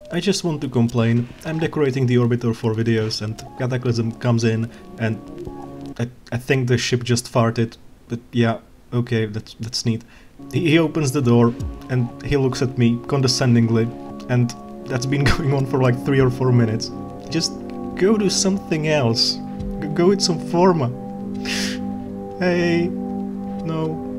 I just want to complain. I'm decorating the orbiter for videos and Cataclysm comes in and I think the ship just farted, but yeah, okay, that's neat. He opens the door and he looks at me condescendingly, and that's been going on for like 3 or 4 minutes. Just go do something else. Go eat some Forma. Hey, no.